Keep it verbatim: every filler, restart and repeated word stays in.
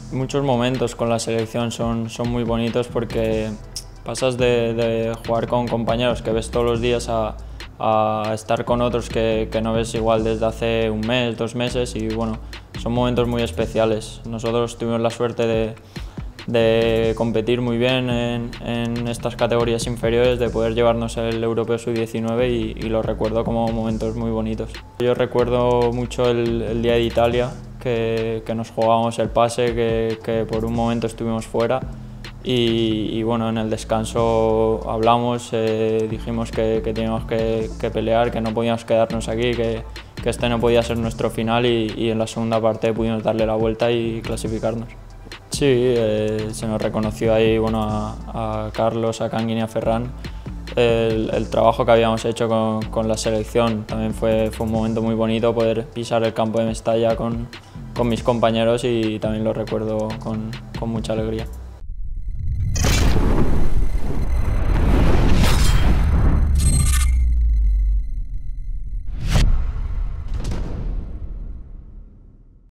Muchos momentos con la selección son, son muy bonitos porque pasas de, de jugar con compañeros que ves todos los días a, a estar con otros que, que no ves igual desde hace un mes, dos meses y bueno, son momentos muy especiales. Nosotros tuvimos la suerte de, de competir muy bien en, en estas categorías inferiores, de poder llevarnos el Europeo sub diecinueve y, y lo recuerdo como momentos muy bonitos. Yo recuerdo mucho el, el día de Italia, que, que nos jugábamos el pase, que, que por un momento estuvimos fuera y, y bueno, en el descanso hablamos, eh, dijimos que, que teníamos que, que pelear, que no podíamos quedarnos aquí, que, que este no podía ser nuestro final y, y en la segunda parte pudimos darle la vuelta y clasificarnos. Sí, eh, se nos reconoció ahí bueno, a, a Carlos, a Kangin y a Ferran el, el trabajo que habíamos hecho con, con la selección. También fue, fue un momento muy bonito poder pisar el campo de Mestalla con, con mis compañeros y también lo recuerdo con, con mucha alegría.